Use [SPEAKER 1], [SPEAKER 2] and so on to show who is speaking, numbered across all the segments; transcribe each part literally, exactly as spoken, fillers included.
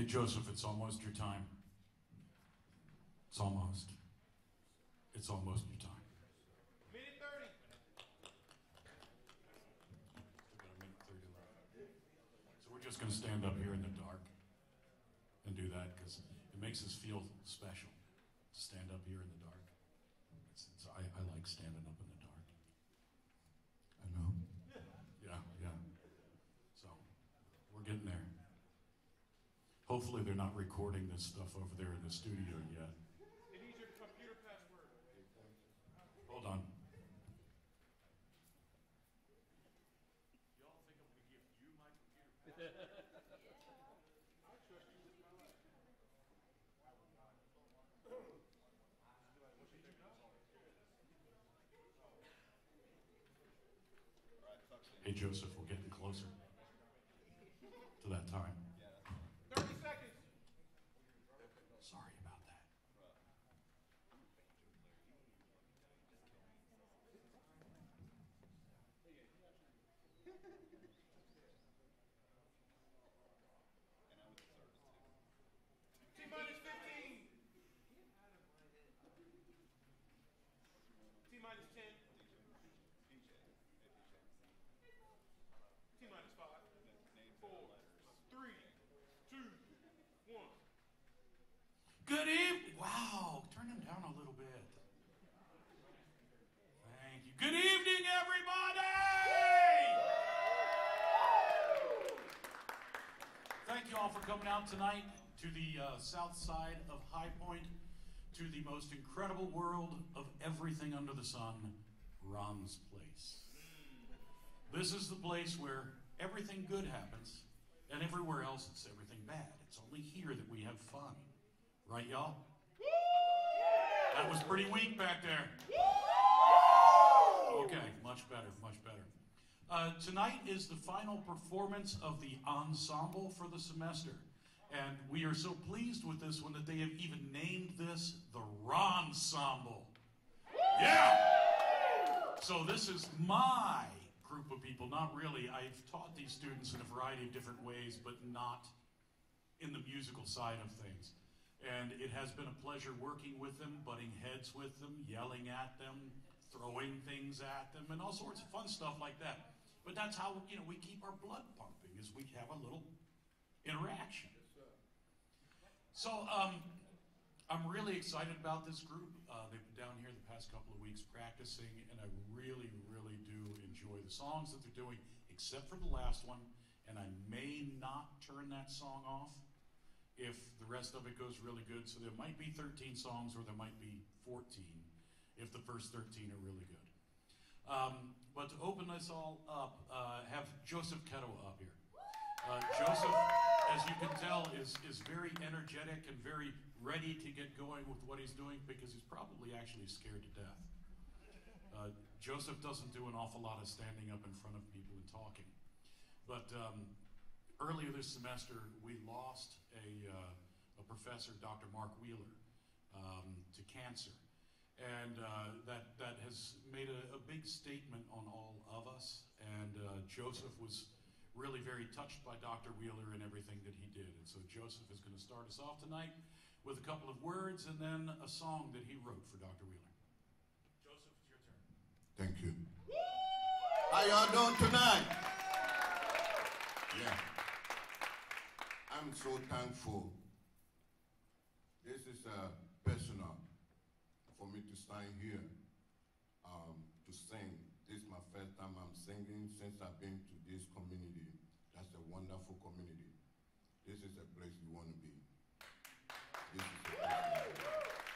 [SPEAKER 1] Hey, Joseph, it's almost your time. It's almost. It's almost your time.
[SPEAKER 2] Minute thirty.
[SPEAKER 1] Still got a minute thirty left. So we're just going to stand up here in the dark and do that because it makes us feel special to stand up here in the dark. It's, it's, I, I like standing up in the dark. I know. Yeah, yeah. So we're getting there. Hopefully they're not recording this stuff over there in the studio yet.
[SPEAKER 2] It needs your computer password.
[SPEAKER 1] Hold on.
[SPEAKER 2] Y'all think I'm going to give you my computer password? I trust you with my life.
[SPEAKER 1] Hey, Joseph, we're getting closer to that time.
[SPEAKER 2] thirty seconds.
[SPEAKER 1] Sorry about that.
[SPEAKER 2] T minus fifteen. T minus ten. T minus five. Four. Three. Two. One.
[SPEAKER 1] Good evening. Wow, turn him down a little bit. Thank you. Good evening, everybody. Thank you all for coming out tonight to the uh, south side of High Point, to the most incredible world of everything under the sun, Ron's Place. This is the place where everything good happens, and everywhere else it's everything bad. It's only here that we have fun. Right, y'all? That was pretty weak back there. Okay, much better, much better. Uh, tonight is the final performance of the ensemble for the semester. And we are so pleased with this one that they have even named this the Ronsemble. Yeah! So this is my group of people, not really. I've taught these students in a variety of different ways, but not in the musical side of things. And it has been a pleasure working with them, butting heads with them, yelling at them, throwing things at them, and all sorts of fun stuff like that. But that's how, you know, we keep our blood pumping, is we have a little interaction. So um, I'm really excited about this group. Uh, they've been down here the past couple of weeks practicing, and I really, really do enjoy the songs that they're doing, except for the last one, and I may not turn that song off if the rest of it goes really good. So there might be thirteen songs, or there might be fourteen if the first thirteen are really good. Um, but to open this all up, uh, have Joseph Ketto up here. Uh, Joseph, as you can tell, is, is very energetic and very ready to get going with what he's doing because he's probably actually scared to death. Uh, Joseph doesn't do an awful lot of standing up in front of people and talking. But um, earlier this semester, we lost a, uh, a professor, Doctor Mark Wheeler, um, to cancer. And uh, that, that has made a, a big statement on all of us. And uh, Joseph was really very touched by Doctor Wheeler and everything that he did. And so Joseph is going to start us off tonight with a couple of words and then a song that he wrote for Doctor Wheeler. Joseph, it's your turn.
[SPEAKER 3] Thank you. How y'all doing tonight? Yeah. I'm so thankful. This is uh, personal for me to stand here um, to sing. This is my first time I'm singing since I've been to this community. That's a wonderful community. This is a place you want to be. This is a place you want to be.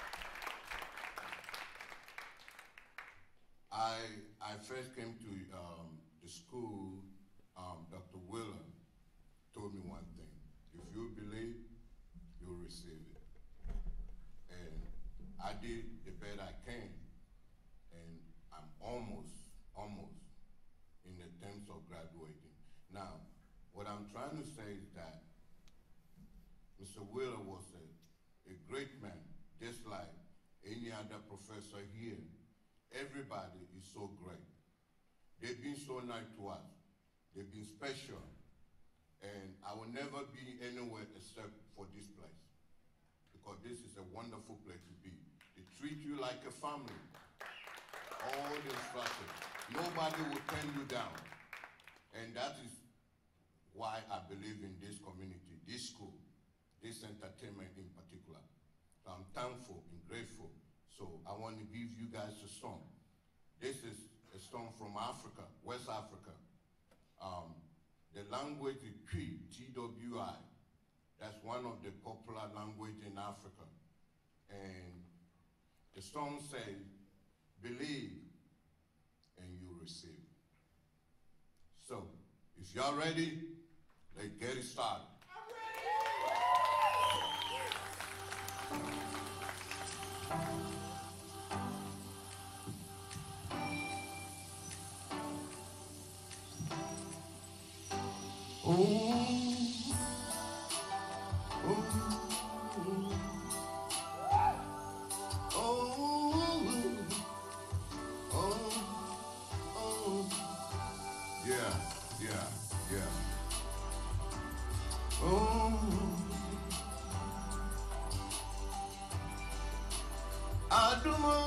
[SPEAKER 3] I, I first came to um, the school, um, Doctor Wheeler told me one thing. If you believe, you'll receive it. And I did the best I can. And I'm almost, almost in the terms of graduating. Now, what I'm trying to say is that Mister Wheeler was a, a great man, just like any other professor here. Everybody is so great. They've been so nice to us. They've been special. And I will never be anywhere except for this place, because this is a wonderful place to be. They treat you like a family. All the instructors. Nobody will turn you down. And that is why I believe in this community, this school, this entertainment in particular. So I'm thankful and grateful. So I want to give you guys a song. This is a song from Africa, West Africa. Um, the language is Twi, T W I. That's one of the popular languages in Africa. And the song says, believe and you receive. So, if y'all ready, let's get it started. Oh, Adumo,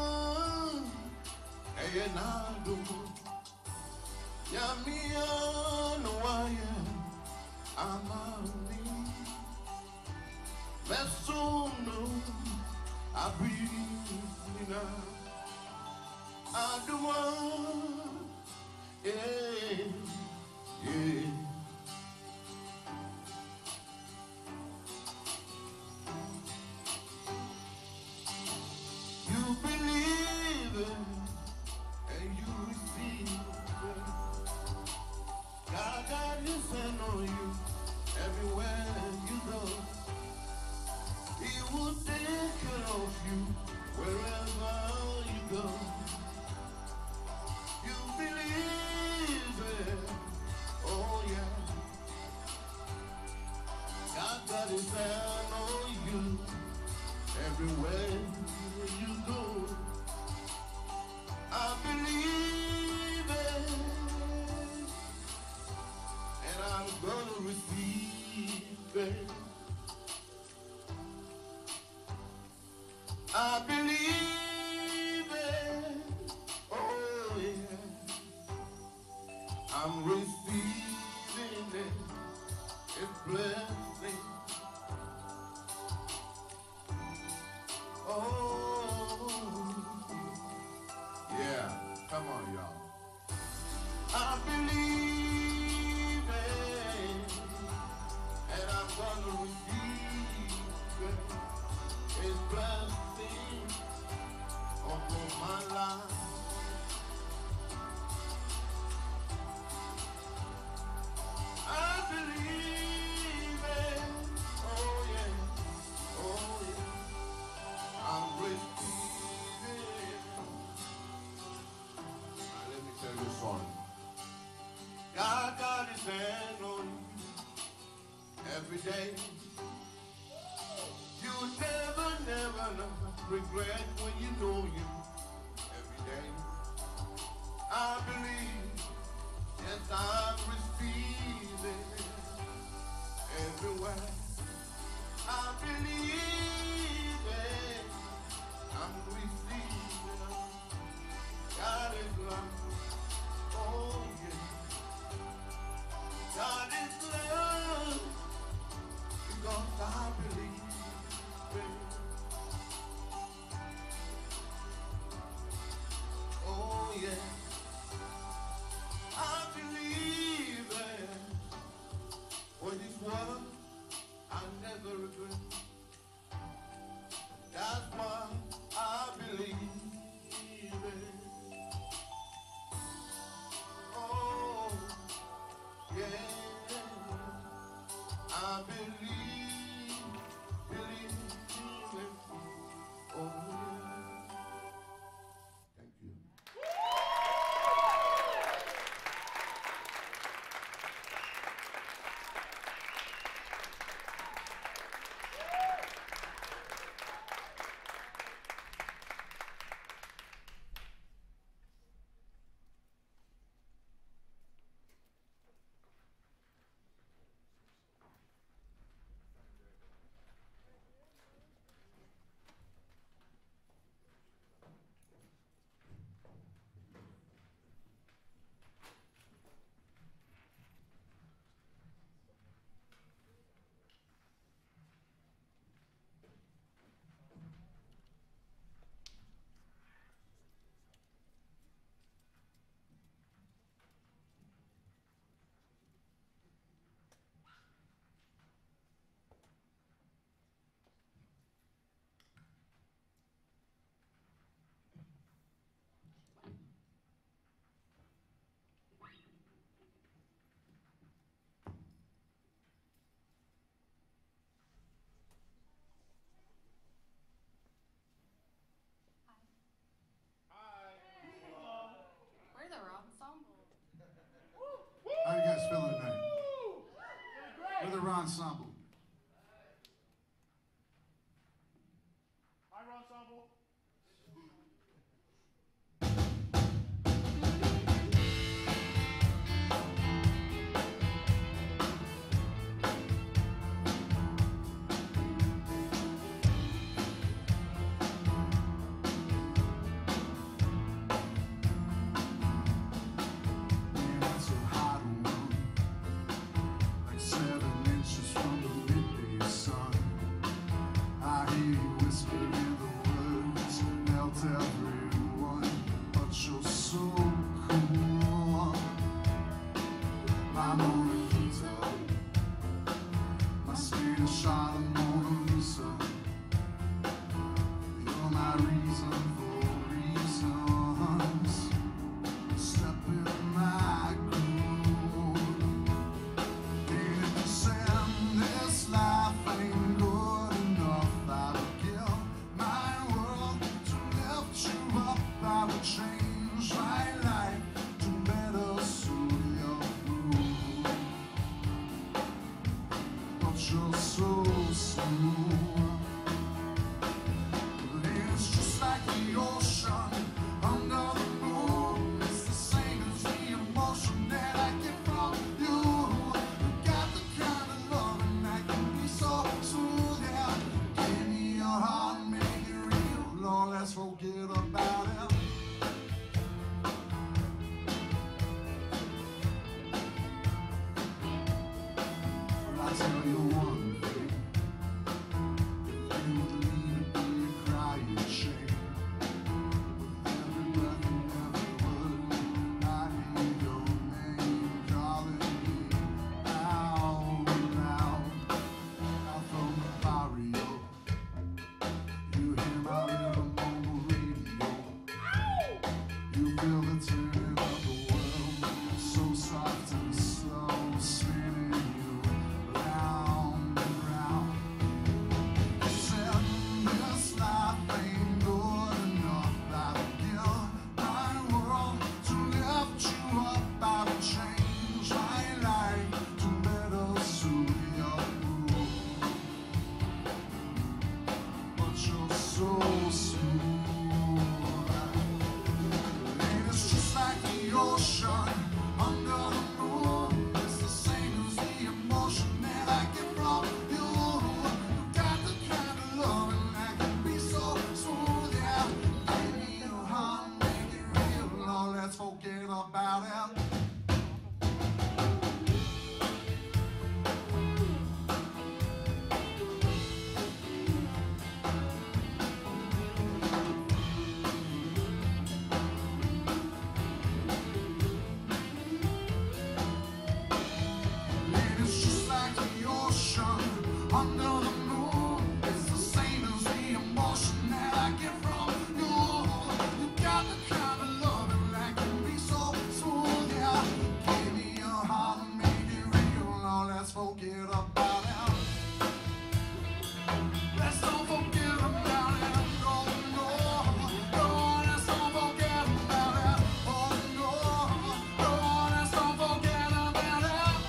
[SPEAKER 3] Eyenadumo, Yamia no waya, Amami, Mesuno, Abina, Adumo, yeah, yeah. Everywhere you go, I believe it, and I'm gonna receive it. I believe it, oh yeah, I'm receiving it, it's blessing. Oh, yeah, come on, y'all. I believe it, and I'm gonna receive it. It's blessing upon my life. I believe it, oh yeah, oh yeah. I'm receiving. Now, let me tell you something. God got his hand on you every day. You never, never, never regret when you know you every day. I believe, yes, I'm receiving everywhere. I believe it. I'm receiving. God is love. Oh yeah. God is love. Because I believe it. Oh yeah. I believe it. For this world, I never regret.
[SPEAKER 4] Ensemble.
[SPEAKER 2] Fire ensemble.
[SPEAKER 4] Man, it's a hot one, like seven inches from the midday sun. I hear you whisper in the words, melt everyone, but you're so cool. My Mona Lisa, my Spanish Harlem Mona Lisa. You're my reason for reasons. Step in my groove. And if you send this life ain't good enough, I would give my world to lift you up. I would change my life to better suit your groove. But you're so smooth. It's just like the ocean under the moon. It's the same as the emotion that I get from you. You got the kind of loving that can be so smooth. Yeah, give me your heart and make it real. Lord, let's forget about it. I'll tell you one thing. If you would leave it, be a crying shame. With every breath and every word, I hear your name calling me out loud. Out from the barrio, you hear my rhythm on the radio. You feel the turning of the world, so soft and slow, spinning you round and round. You said this life ain't good enough. I would give my world to lift you up. I would change my life to better suit your groove. But you're so smooth. And it's just like the ocean under the moon. It's the same as the emotion that I get from you. You got the kind of loving that can be so smooth. Yeah, give me your heart, make it real. Lord, let's forget about it. And it's just like the ocean under the moon. It's the same as the emotion that I get from you. You got the kind of loving that can be so smooth. Yeah, give me your heart and make it real. Now let's forget about it. Let's don't forget about it. No, no, no, let's don't forget about it. Oh no, no, let's don't forget about it.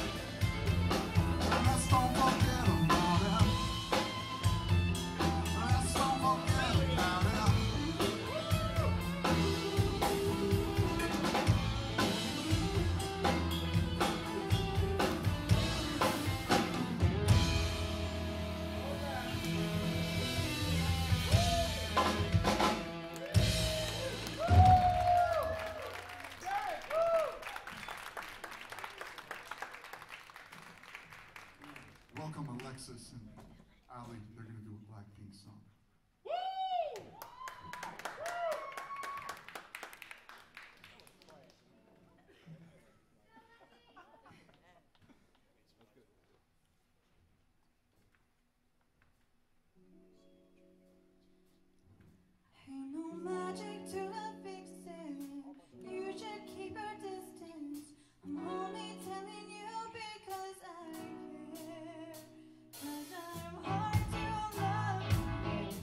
[SPEAKER 4] Let's don't forget about it. Let's don't forget about it. Welcome Alexis and Ali. They're gonna do a Blackpink song.
[SPEAKER 5] Ain't no magic to fix it. You should keep your distance. I'm only telling you because I care. 'Cause I'm hard to love.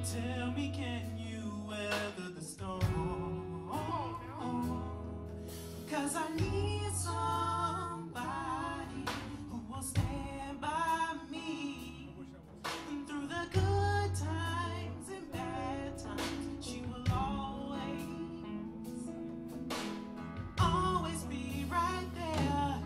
[SPEAKER 6] Tell me, can you weather the storm? Cause I need somebody who will stand by me through the good times and bad times. She will always, always be right there.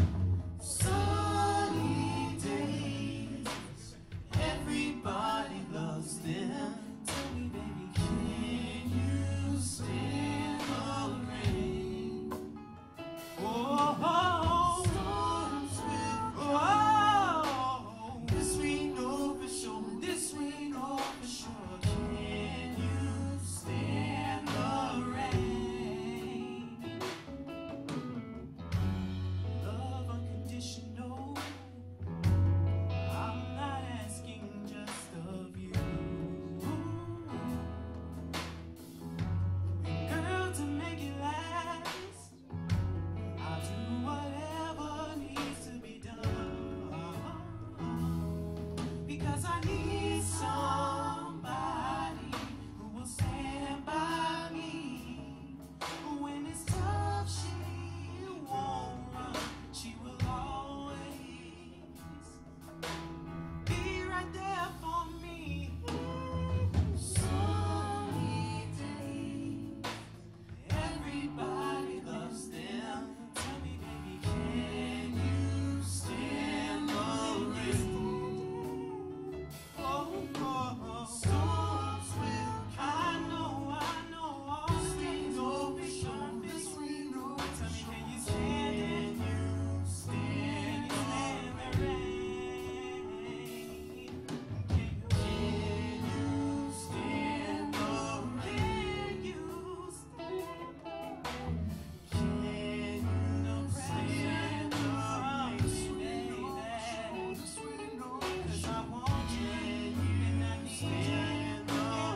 [SPEAKER 6] Sunny days, everybody loves them. Tell me, baby, can you stand the rain? Oh, oh, storms will come. Oh, this we know for sure. This we know for sure. Can you stand the rain? Love unconditional. I'm not asking just of you. Girl, to make it last, I'll do whatever needs to be done. Because I need somebody who will stand by me. When it's tough, she won't run. She will always be right there for me. Sunny days, everybody loves them. Tell me, baby, can you stand the rain? Oh, oh, oh. Storms will come. I know, I know, all things will be sure. This we know. Tell me, can you stand and you stand, you stand the rain? Can, can you stand the rain? Can you stand? Can you stand the rain, baby? 'Cause I want you and I need you and I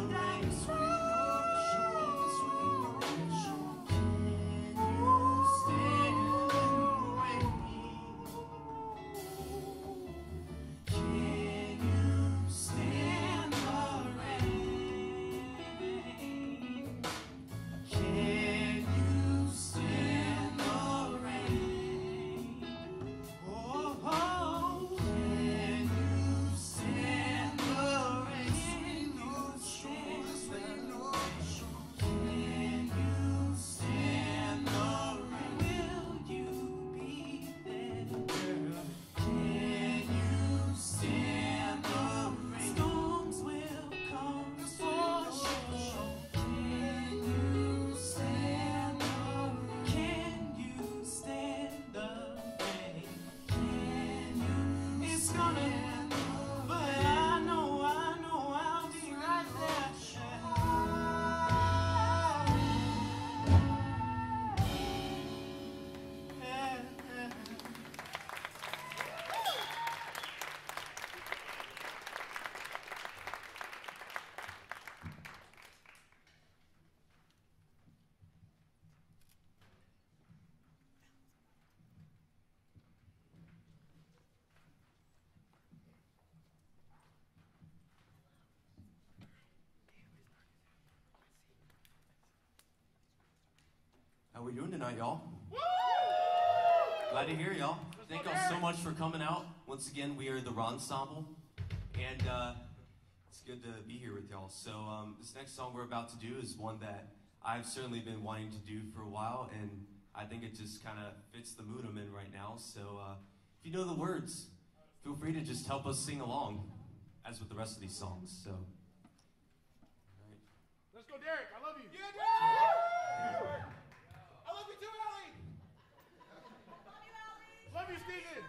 [SPEAKER 6] Can you stand the rain? Can you stand the rain? Oh, oh, can you stand the rain? Can you stand the rain? Can you stand the rain? Will you be there, girl? Can you stand the rain? Storms will come for sure. Can you stand the rain? Can you stand the rain? Can you? It's gonna, but I know, I know I'll be right there. Yeah, yeah.
[SPEAKER 7] How we doing tonight, y'all? Glad to hear y'all. Thank y'all so much for coming out. Once again, we are the Ronsemble, and uh, it's good to be here with y'all. So um, this next song we're about to do is one that I've certainly been wanting to do for a while, and I think it just kind of fits the mood I'm in right now. So uh, if you know the words, feel free to just help us sing along, as with the rest of these songs. So, all right.
[SPEAKER 2] Let's go, Derek. I love you. Yeah, Derek! I love you too, Allie. Love you, Stephen.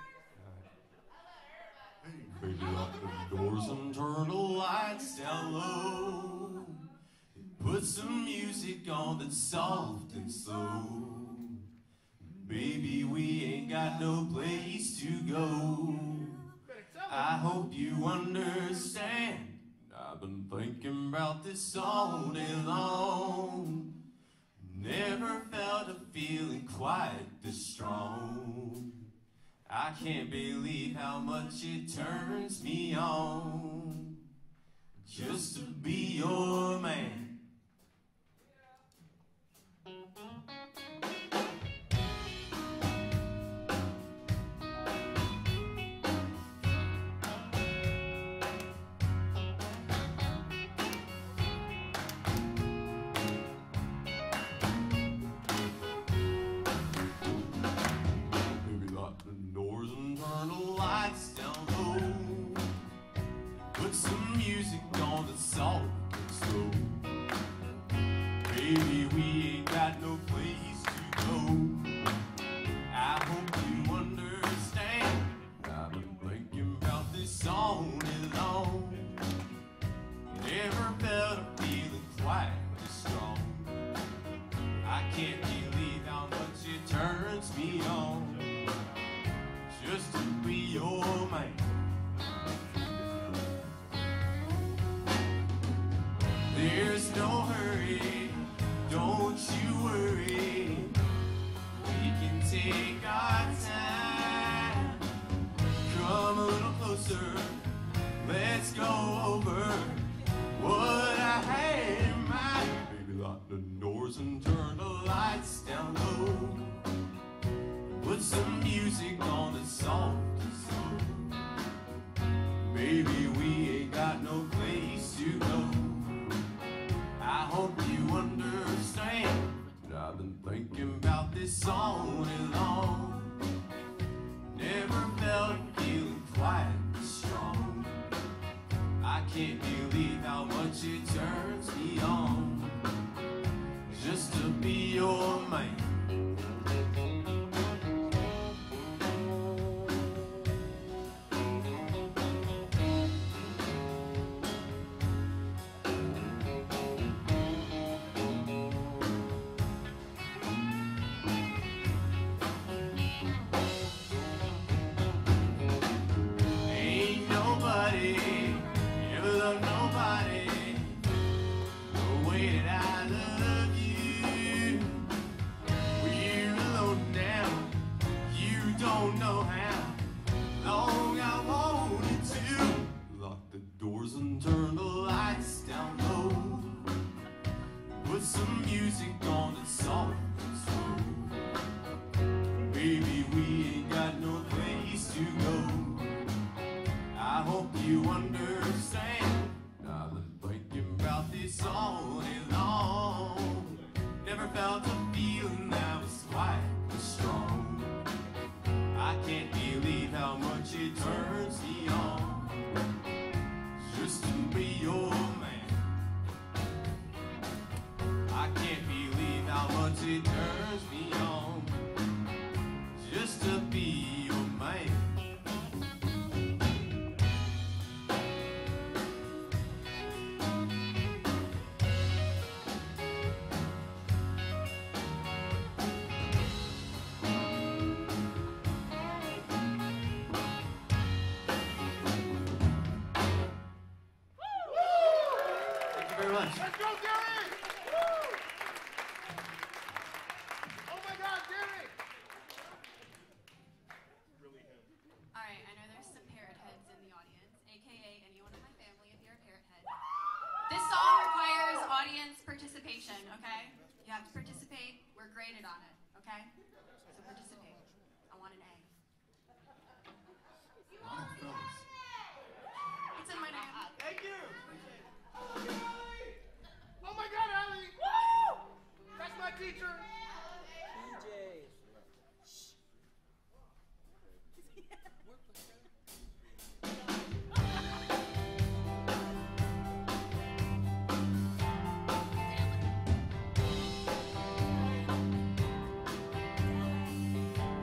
[SPEAKER 7] Baby, lock the doors and turn the lights down low. Put some music on that's soft and slow. Baby, we ain't got no place to go. I hope you understand. I've been thinking about this all day long. Never felt a feeling quite this strong. I can't believe how much it turns me on just to be music on the soft and slow. Baby, we ain't got no place to go. I hope you understand. I've been thinking about this all day long. Never felt a feeling quite this strong. I can't believe how much it turns me on just to be your man. There's no hurry, don't you worry. We can take our time. Come a little closer, let's go over what I had in mind. Baby, lock the doors and turn the lights down low. Put some music on the soft and slow. Baby, we ain't got no place to go. I hope you understand that I've been thinking about this all day long. Never felt a feeling quite this strong. I can't believe how much it turns me on just to be your man. Ain't nobody ever loved nobody the way that I love you. We're alone now, you don't know how long I wanted to. Lock the doors and turn the lights down low. Put some music on that's soft and slow. Baby, we ain't got no place to go. I hope you understand. I've been thinking about this all day long. Never felt a feeling that was quite as strong. I can't believe how much it turns me on just to be your man. I can't believe how much it turns me on just to be your man. Thank you very much.
[SPEAKER 2] Let's go, Gary! Woo! Oh my God, Gary! Really him.
[SPEAKER 8] All right, I know there's some parrot heads in the audience, aka anyone in my family if you're a parrot head. This song requires audience participation, okay? You have to participate. We're graded on it, okay? So participate. I want an A. It's in my name.
[SPEAKER 2] Thank you! Oh my God, Allie! Woo! That's my teacher!
[SPEAKER 5] Thank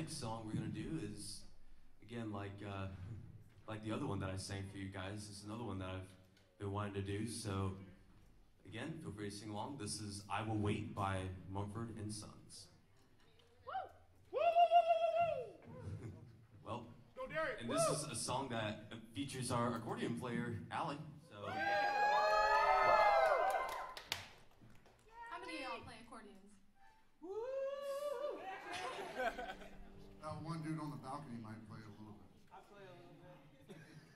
[SPEAKER 7] next song we're gonna do is, again, like uh, like the other one that I sang for you guys. This is another one that I've been wanting to do. So, again, feel free to sing along. This is "I Will Wait" by Mumford and Sons. Well,
[SPEAKER 2] Go Derek.
[SPEAKER 7] and this is a song that features our accordion player, Allie. So.
[SPEAKER 8] How many of y'all play accordions?
[SPEAKER 4] Uh, one dude on the balcony might play a little bit.
[SPEAKER 2] I play a little bit.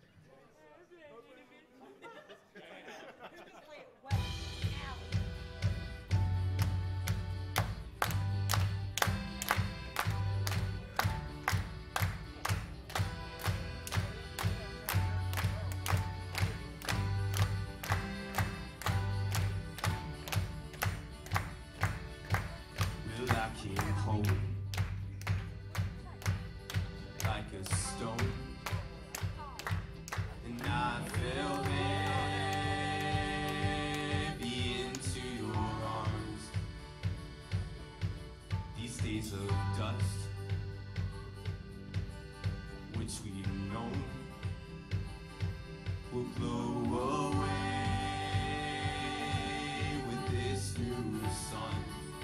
[SPEAKER 7] Well, I came home like a stone, and I fell heavy into your arms. These days of dust, which we've known, will blow away with this new sun.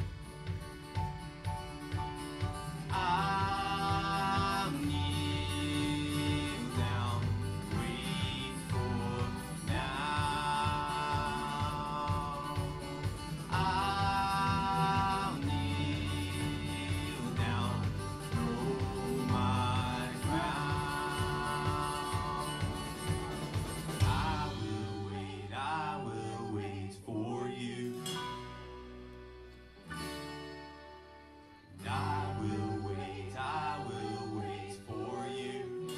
[SPEAKER 7] I'll kneel down, wait for now. I'll kneel down, know my ground. I will wait, I will wait for you. I will wait, I will wait for you.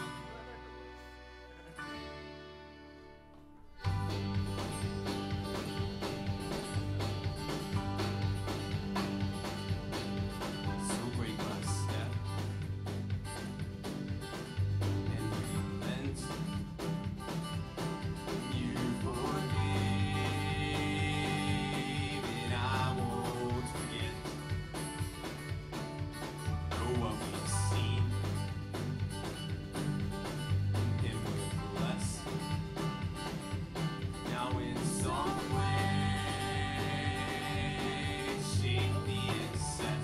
[SPEAKER 7] So break my step and relent. You forgave and I won't forget. Know what we've seen. Him with less. Now in some way, shake the excess.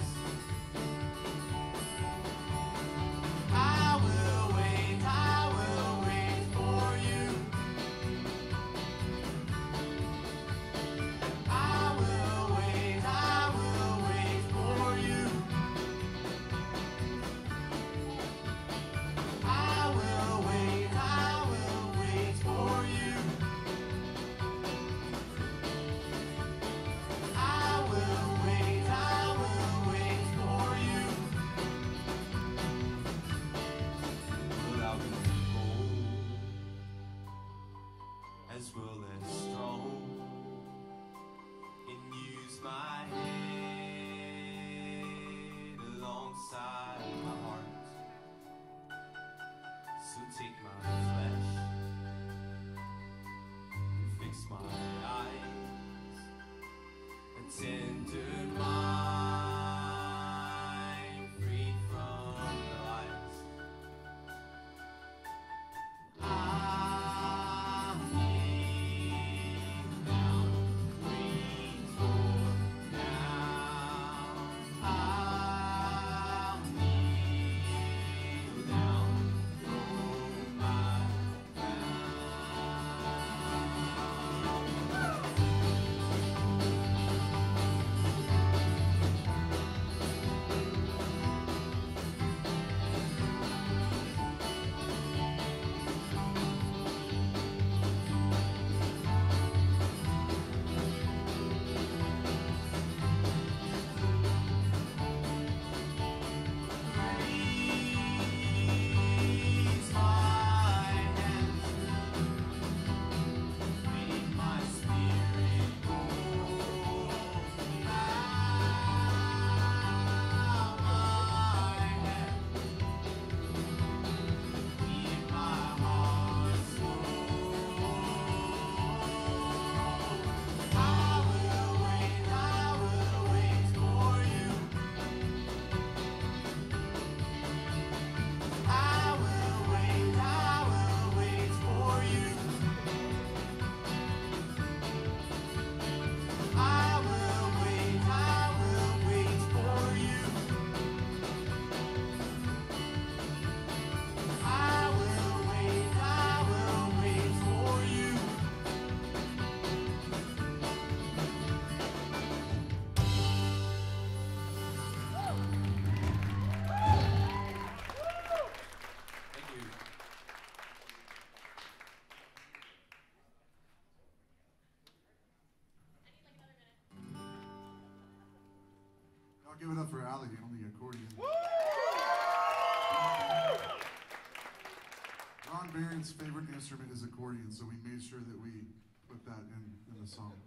[SPEAKER 7] I will wait, I will wait for you. I will wait, I will wait for you. I will wait, I will wait for you. I will wait, I will wait for you. But I'll be bold as well as strong and use my head alongside my heart. So take my flesh and fix my eyes, a tender mind free from the lies. I'll kneel down, wait for now. I'll kneel
[SPEAKER 4] Y'all give it up for Allie on the accordion. Ron Barron's favorite instrument is accordion, so we made sure that we put that in, in the song.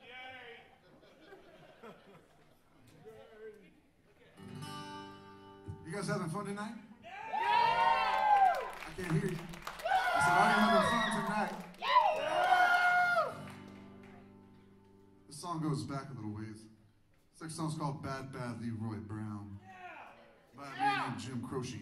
[SPEAKER 4] You guys having fun tonight? I can't hear you. I said, are you having fun tonight? This song goes back a little ways. This next song's called Bad Bad Leroy Brown by a man named Jim Croce.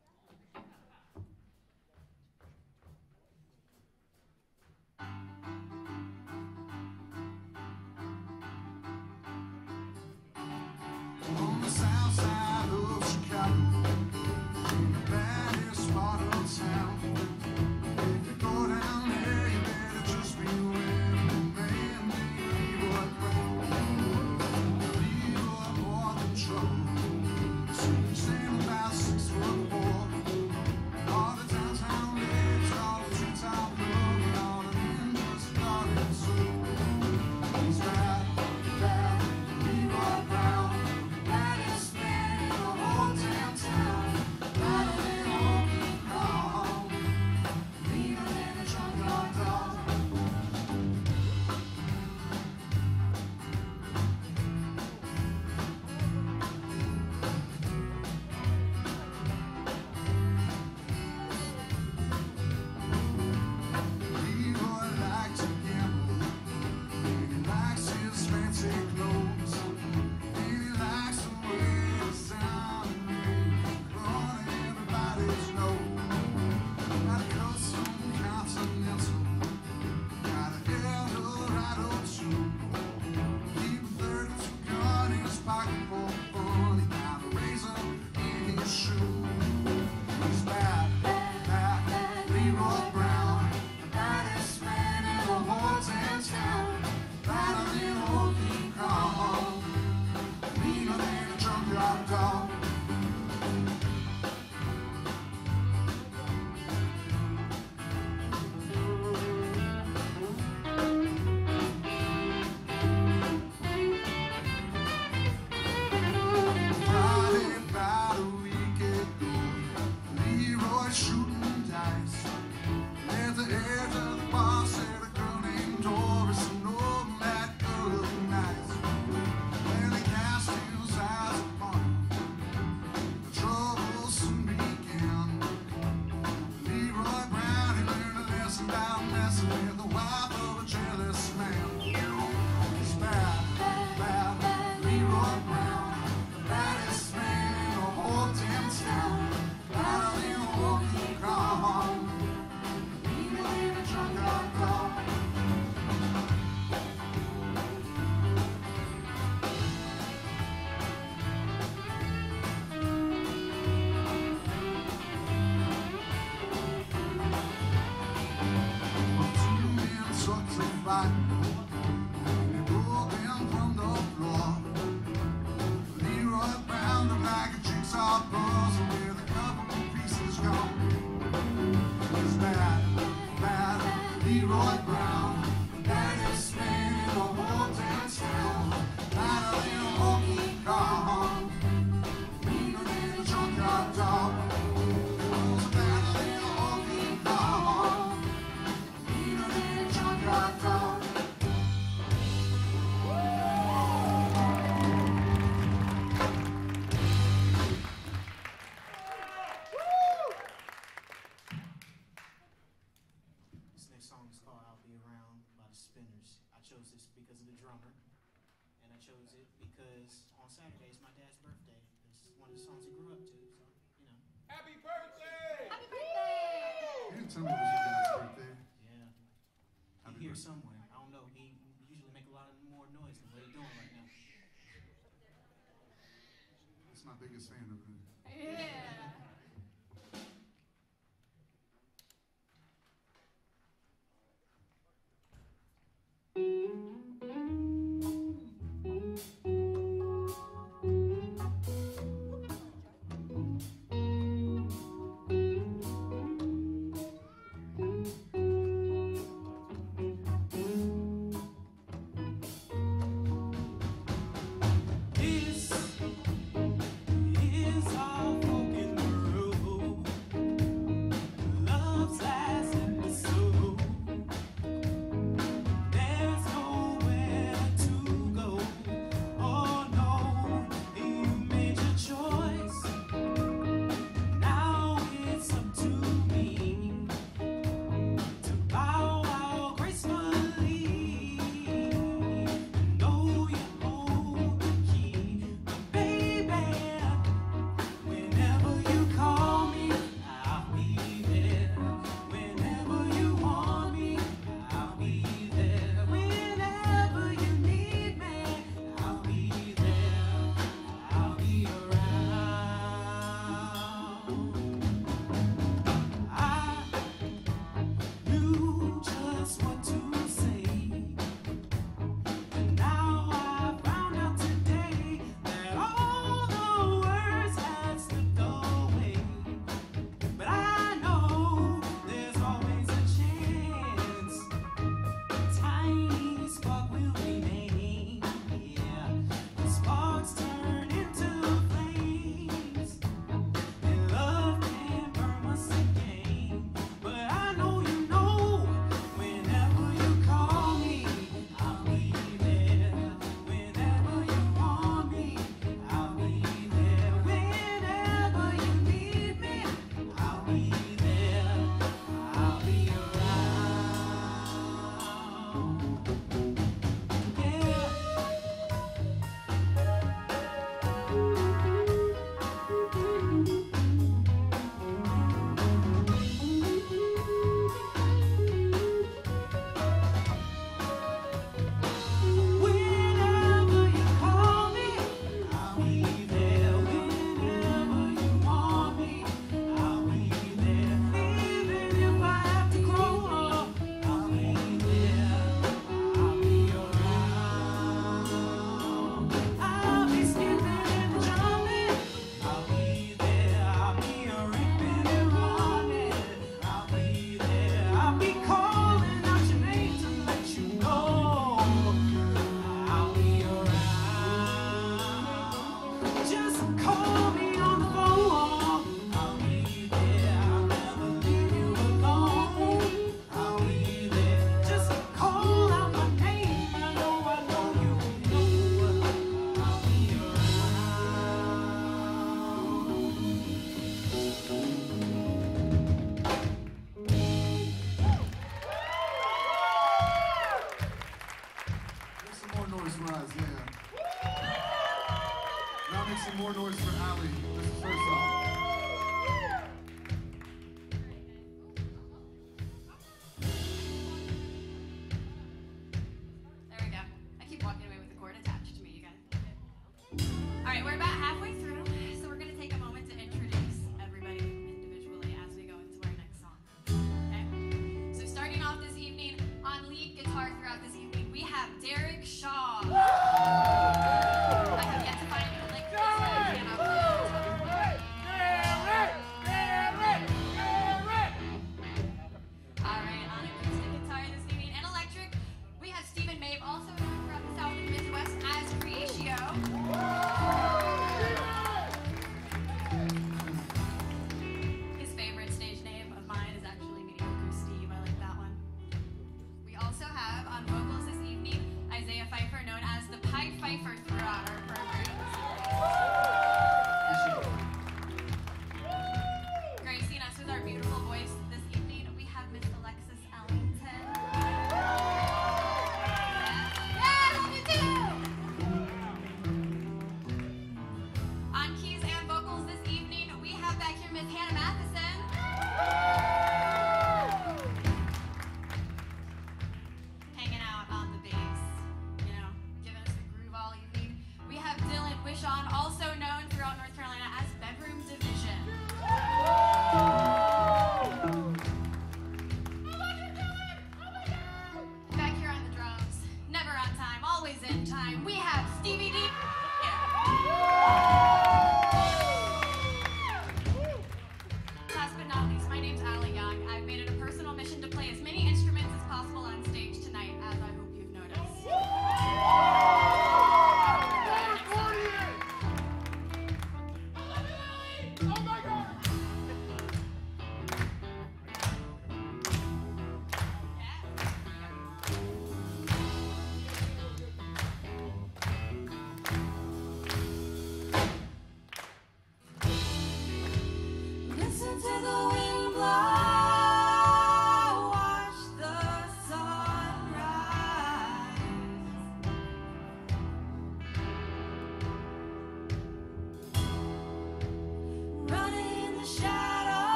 [SPEAKER 4] On the south side of Chicago, in the baddest part of town. If you go down there, you better just be with the man named Leroy Brown. Leroy more than trouble. So you stand about six foot four. All the downtown lives, all the treetop love, and all the ninjas started to. He's bad, bad, Leroy Brown. Baddest man in the whole damn town. Better than Honky Kong. Leaner than a junkyard dog. Leroy likes to gamble. He likes his fancy clothes. He likes the way the sound and on everybody's nose. Got a custom Continental, got a Eldorado too. Keep a thirty-two gun in his pocket for fun. He got a razor in his shoe. He's bad, bad, Leroy Brown, the baddest man in the whole damn town. Better than old King Kong, leaner than a junkyard dog. Friday about a week ago, Leroy shooting dice. At the edge of the bar sat a girl named Doris, and oh, that girl looked nice. When he cast his eyes upon her, the trouble soon began. Leroy Brown, he learned a lesson about messing with the wife of a jealous man. He's bad, bad, Leroy Brown, the baddest man in the whole damn town. Better than old King Kong, leaner than a junkyard dog. Two men took to fight. They pulled him from the floor. Leroy Brown looked like a jigsaw puzzle with a couple of pieces gone. He's bad, bad, Leroy Brown, the baddest man in the whole damn town. Better than old King Kong, leaner than a junkyard dog. Oh, better than old King Kong, leaner than a junkyard dog.
[SPEAKER 6] This next song is called I'll Be Around by the Spinners. I chose this because of the drummer, and I chose it because on Saturday is my dad's birthday. It's one of the songs he grew up to, so, you know.
[SPEAKER 2] Happy birthday!
[SPEAKER 8] Happy birthday!
[SPEAKER 4] You didn't tell me it was your dad's birthday.
[SPEAKER 6] Yeah.
[SPEAKER 4] Happy
[SPEAKER 6] He here
[SPEAKER 4] birthday.
[SPEAKER 6] somewhere. I don't know. He usually make a lot of more noise than what he's doing right now.
[SPEAKER 4] That's my biggest fan of him.
[SPEAKER 8] Yeah.
[SPEAKER 6] This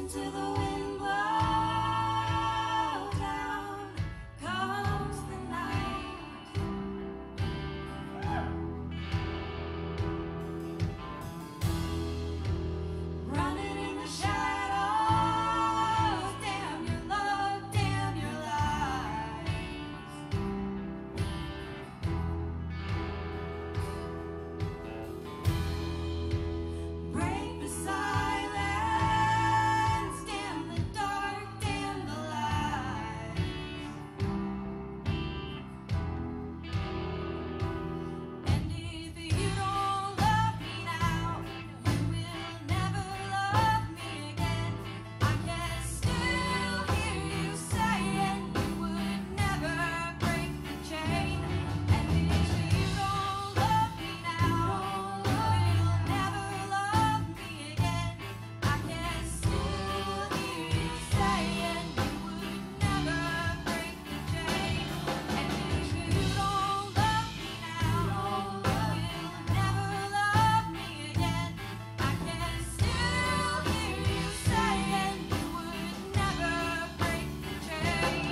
[SPEAKER 5] till the wind blows down, comes the night. Running in the shadows, damn your love, damn your lies. Break the silence, damn the dark, damn the lies. And if you don't love me now, you will never love me again. I can still hear you saying you would never break the chain. And if you don't love me now, you will never love me again. I can still hear you saying you would never break the chain. And if you don't love me now, you will never love me again. I can still hear you saying you would never break the chain.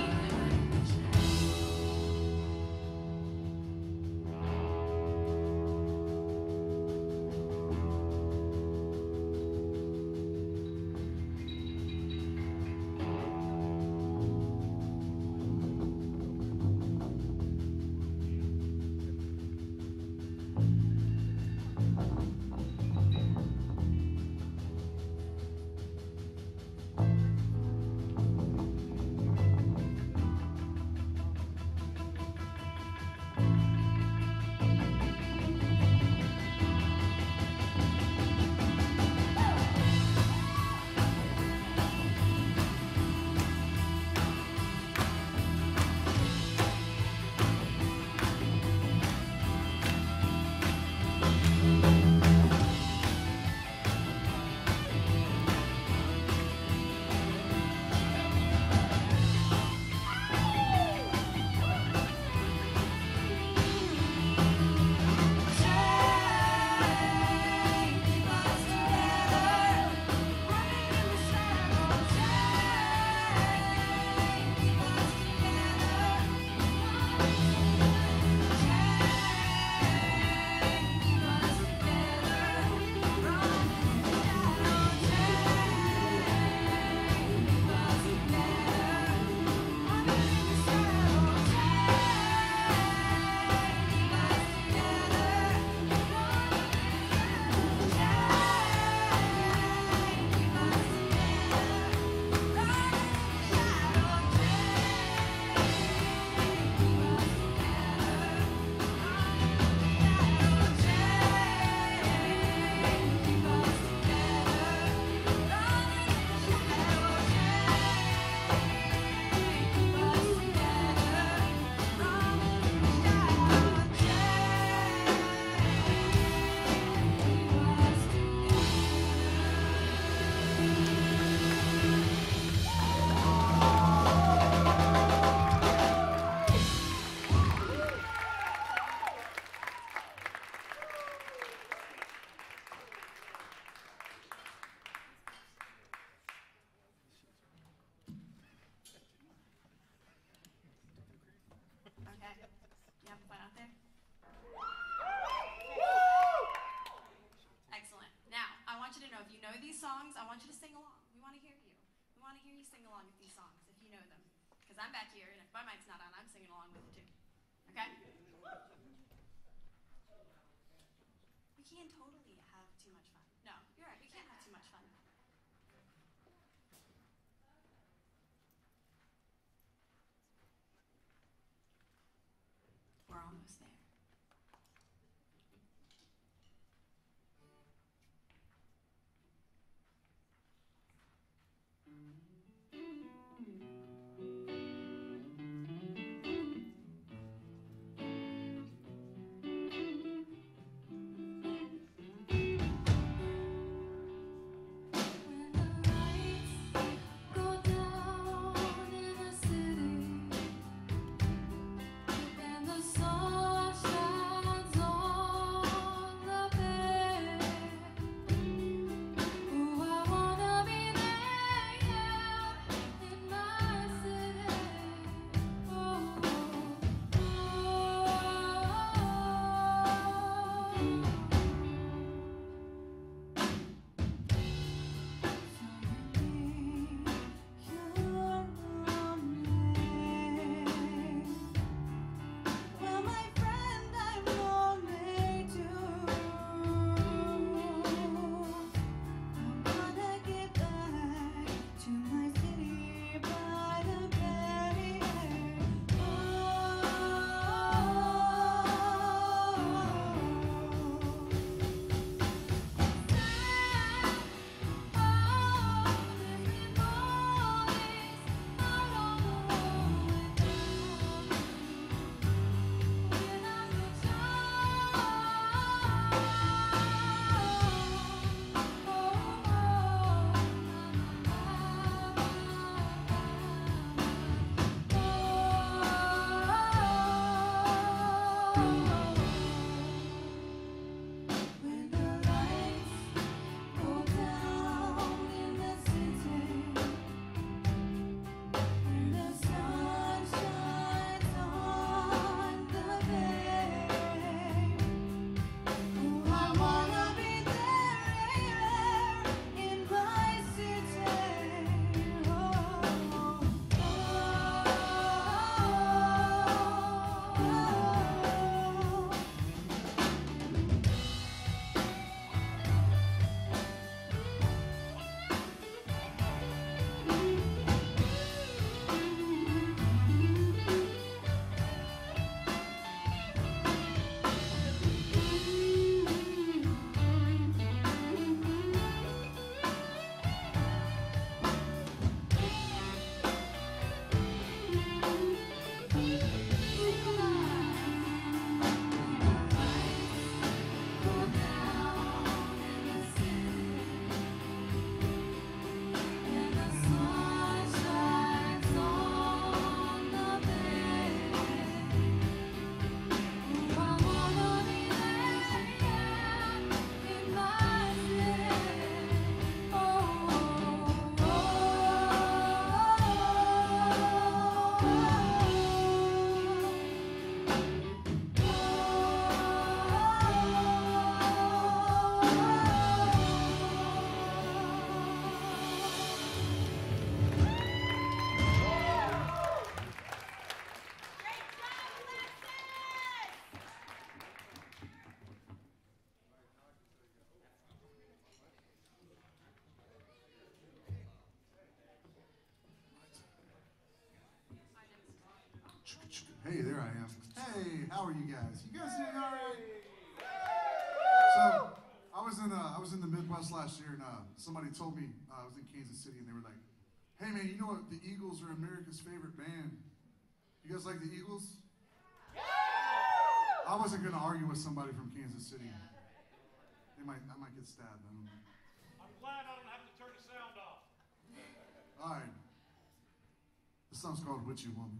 [SPEAKER 5] Okay. You having fun out there? Excellent. Now, I want you to know if you know these songs, I want you to sing along. We want to hear you. We want to hear you sing along with these songs if you know them. Because I'm back here, and if my mic's not on, I'm singing along with it too. Okay? We can't totally have too much fun. No, you're right. We can't have too much fun. We're almost there.
[SPEAKER 4] Hey, how are you guys? You guys doing all right? So, I was in uh, I was in the Midwest last year, and uh, somebody told me uh, I was in Kansas City, and they were like, "Hey, man, you know what? The Eagles are America's favorite band. You guys like the Eagles?" I wasn't gonna argue with somebody from Kansas City. They might I might get stabbed. I don't know.
[SPEAKER 2] I'm glad I don't have to turn the sound off.
[SPEAKER 4] All right. This song's called "Witchy Woman."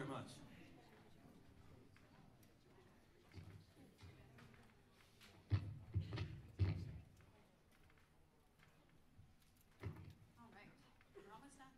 [SPEAKER 7] very much.
[SPEAKER 8] All right, we're almost done.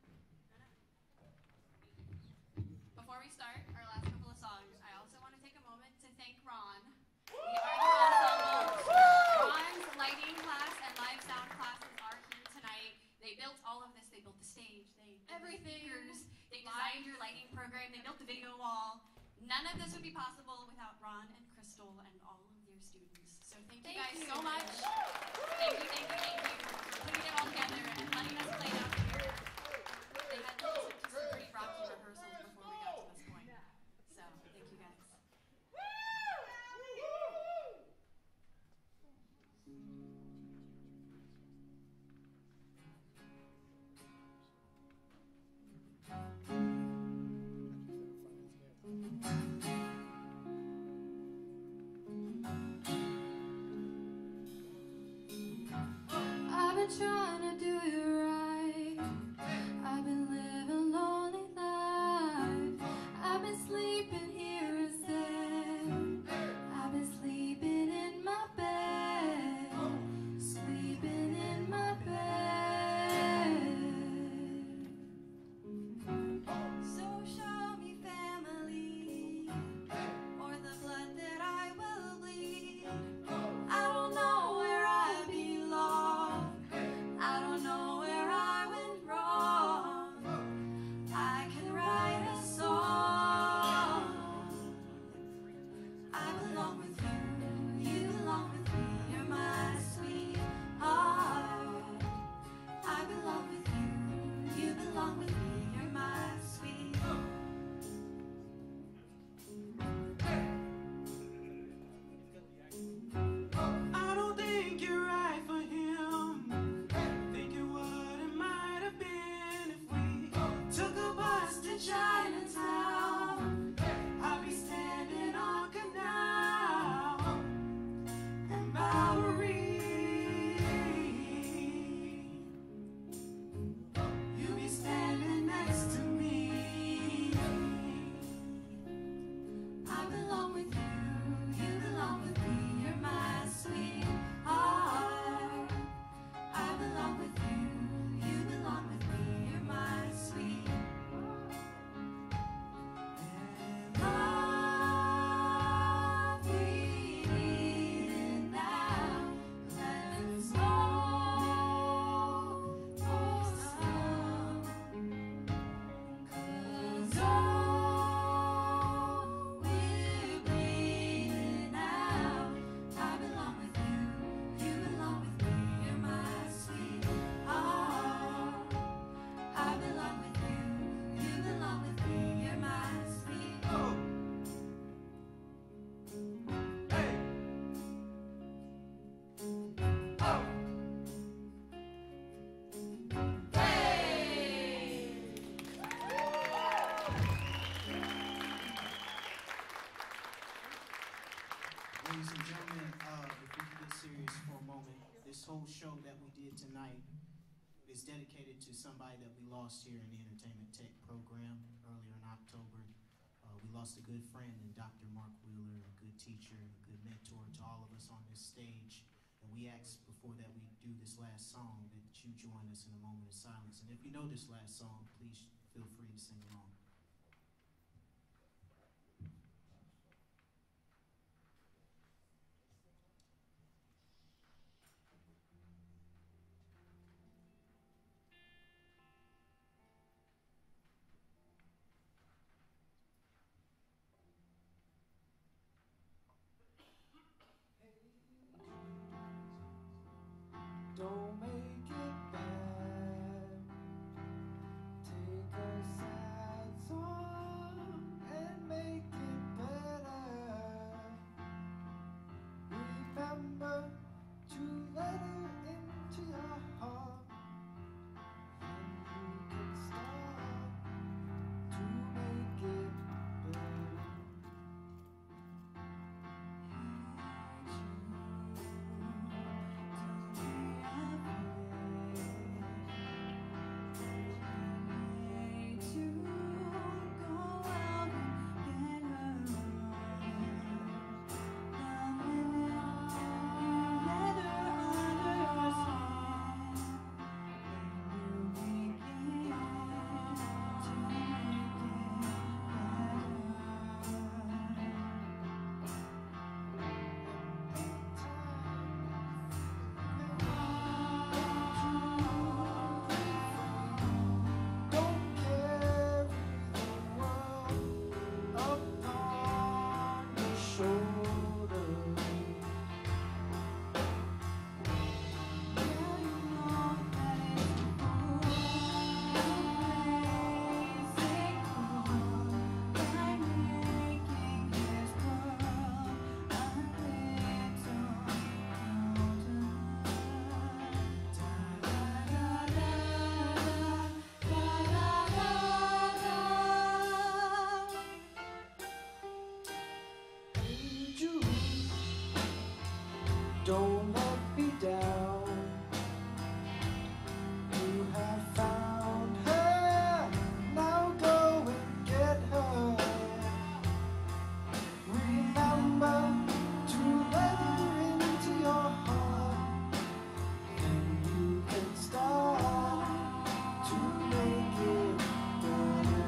[SPEAKER 8] Before we start our last couple of songs, I also want to take a moment to thank Ron, the Art Ensemble. Ron's lighting class and live sound classes are here tonight. They built all of this. They built the stage. They everything. They designed your lighting program. They built the video wall. None of this would be possible without Ron and Crystal and all of your students. So thank you guys so much. Thank you, thank you, thank you for putting it all together and letting us play down here. They had to listen to some pretty rocky rehearsals before we got to this point. So thank you guys.
[SPEAKER 5] I've been trying to do it right. I've been living a lonely life. I've been sleeping here instead. I've been sleeping in my bed. Sleeping in my bed. So show me family, or the blood that I will bleed. I don't know where I belong. I don't know where I went wrong. I can write a song. I belong with you. You belong with me. You're my sweetheart. I belong with you. You belong with me. You're my sweetheart.
[SPEAKER 6] I don't think you're right for him. Thinking what it might have been if we took a bus to Chinatown. I'd be standing on Canal and Bowery. You'd be standing next to me. I belong with you, you belong with me, you're my sweetheart. I belong with you, you belong with me, you're my sweet. And love breathing now, let's go for some. 'Cause all we're bleeding out. I belong with you, you belong with me, you're my sweetheart. I belong with you, you belong with me, you're my sweetheart. Hey! Oh!
[SPEAKER 9] Ladies and gentlemen, uh, if we can get serious for a moment, this whole show that we did tonight is dedicated to somebody that we lost here in the Entertainment Tech program earlier in October. Uh, we lost a good friend in Doctor Mark Wheeler, a good teacher, a good mentor to all of us on this stage. And we asked before that we do this last song that you join us in a moment of silence. And if you know this last song, please feel free to sing along.
[SPEAKER 6] Don't make it bad. Take a sad Don't let me down. You have found her. Now go and get her. Remember to let her into your heart. Then you can start to make it better.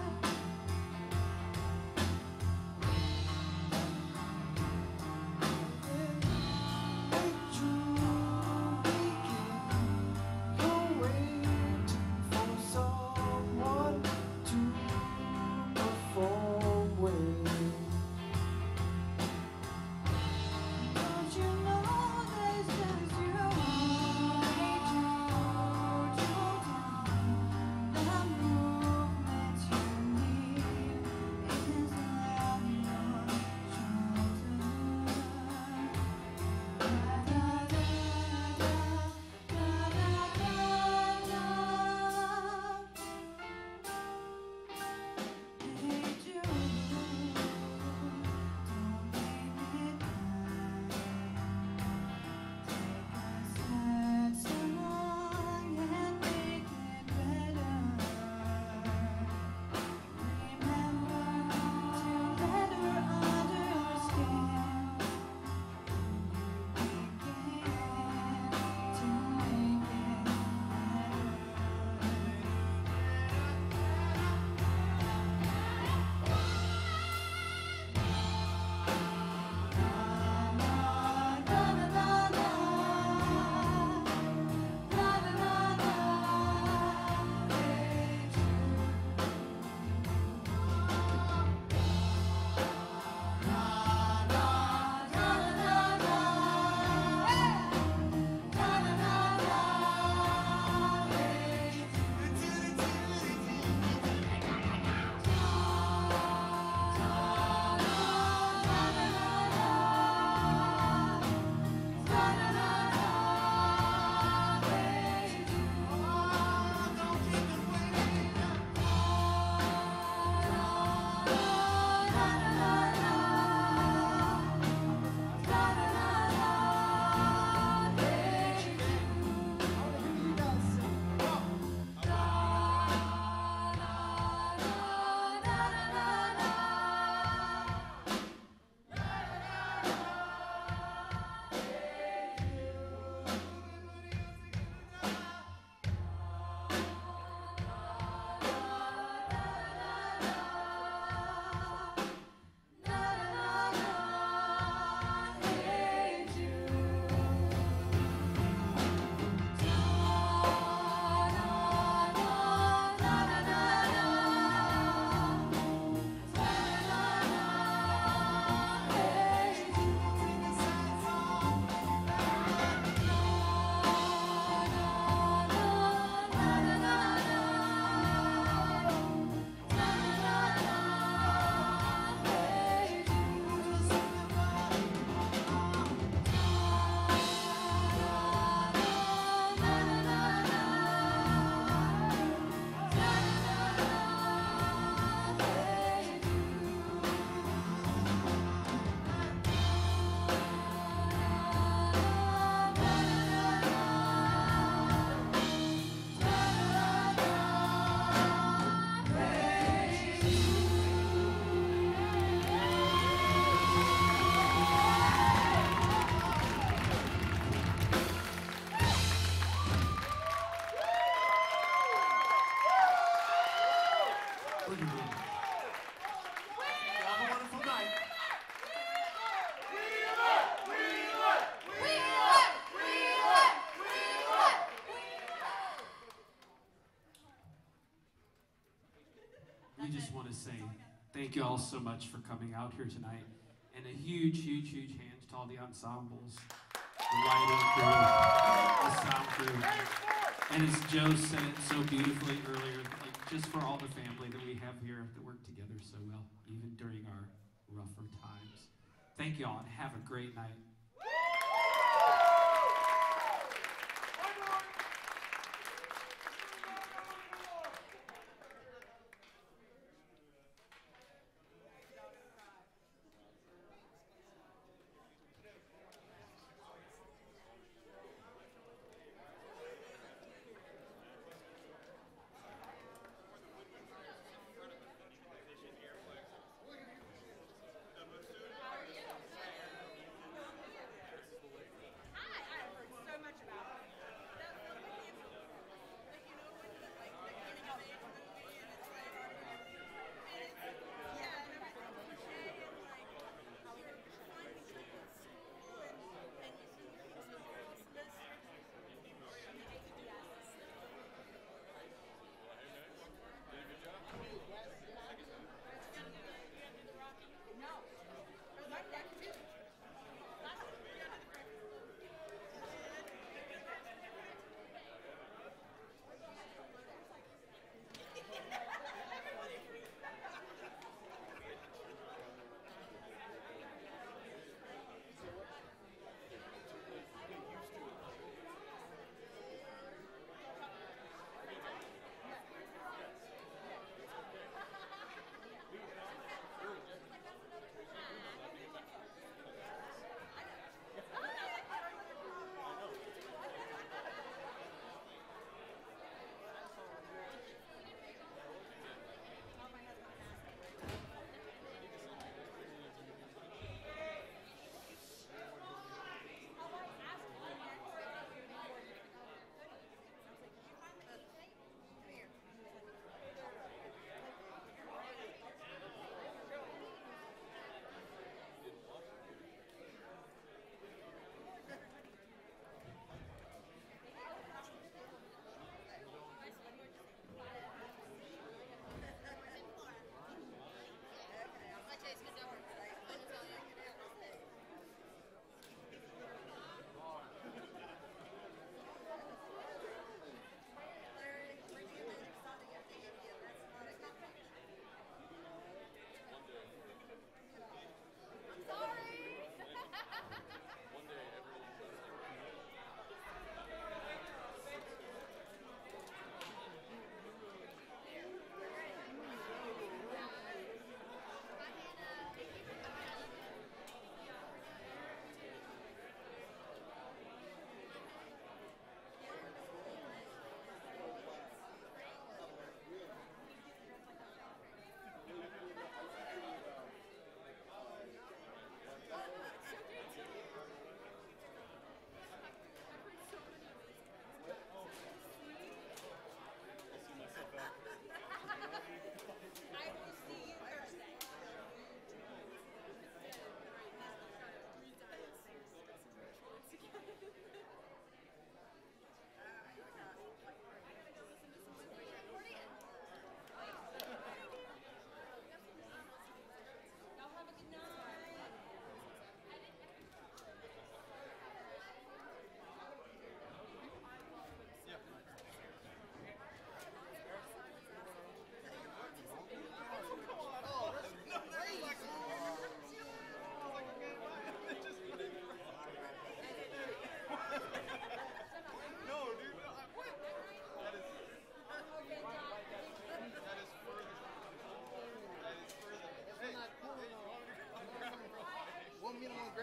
[SPEAKER 2] We just want to say thank you all so much for coming out here tonight. And a huge, huge, huge hands to all the ensembles, the lighting crew, the sound crew. And as Joe said it so beautifully earlier, like just for all the family that we have here that work together so well, even during our rougher times. Thank you all and have a great night.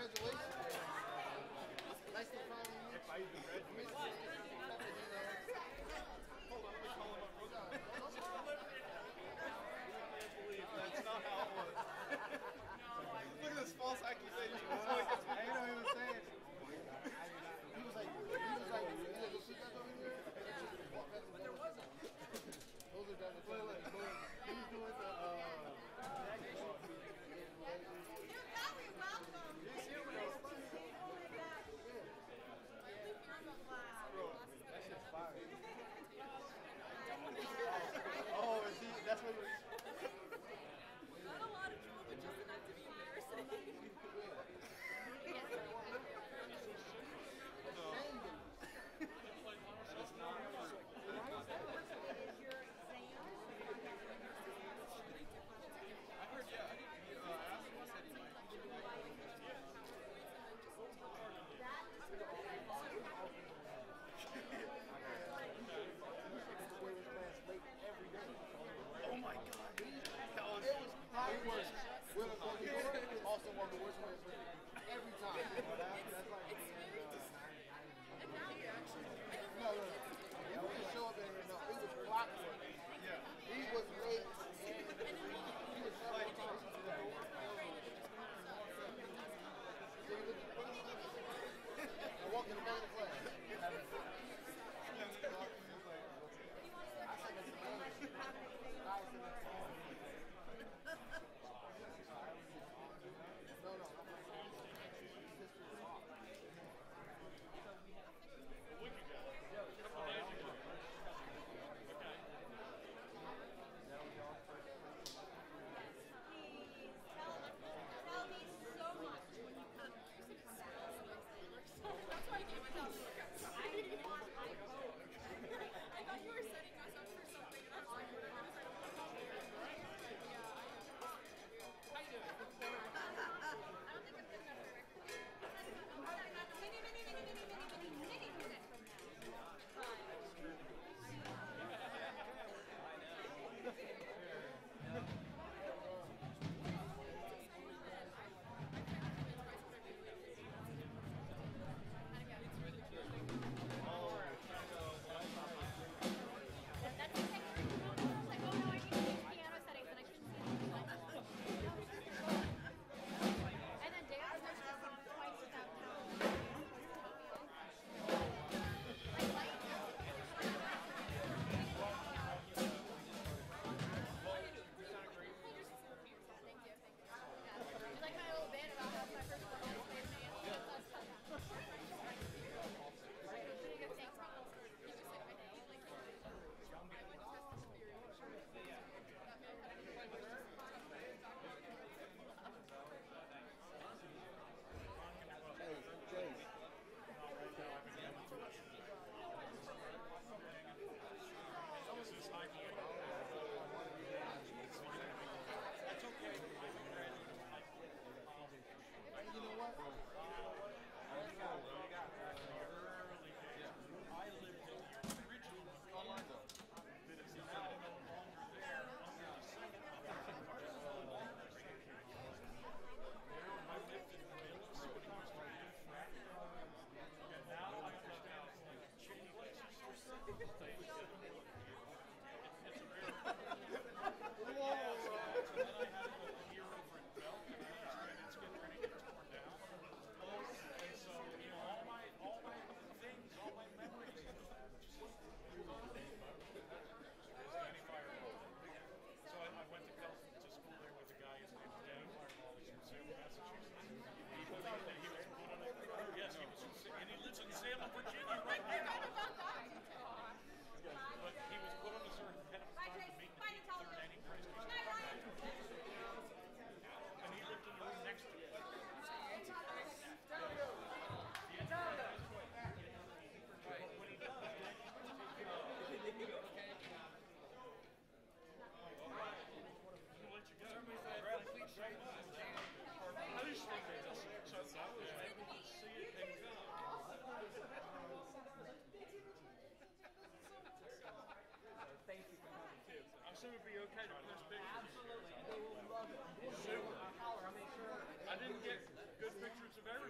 [SPEAKER 10] I didn't get good pictures of everything.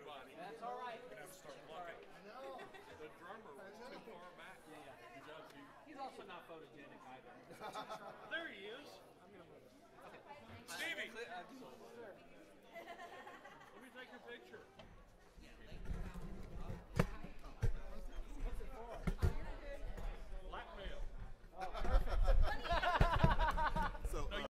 [SPEAKER 10] also not photogenic either. There he is. I'm gonna move. Okay. Stevie. Let me take your picture.